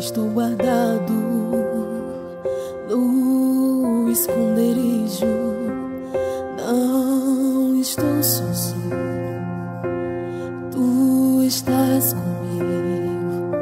Estou guardado no esconderijo, não estou sozinho, tu estás comigo.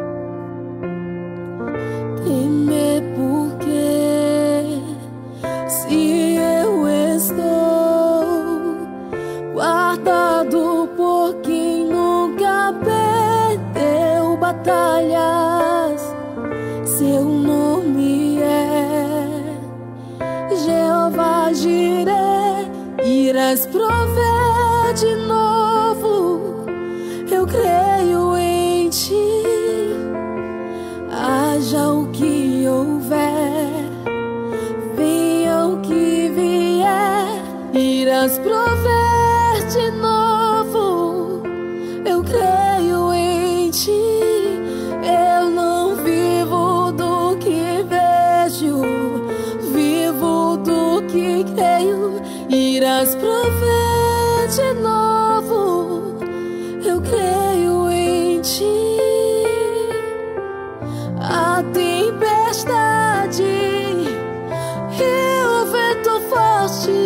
Temer porque se eu estou guardado por quem nunca perdeu batalhas, seu nome é Jeová Jireh. Irás prover de novo, eu creio em ti. Haja o que houver, venha o que vier, irás prover de novo, eu creio em ti. Eu não vivo do que vejo, vivo do que creio. Irás prover de novo, eu creio em ti. A tempestade e o vento forte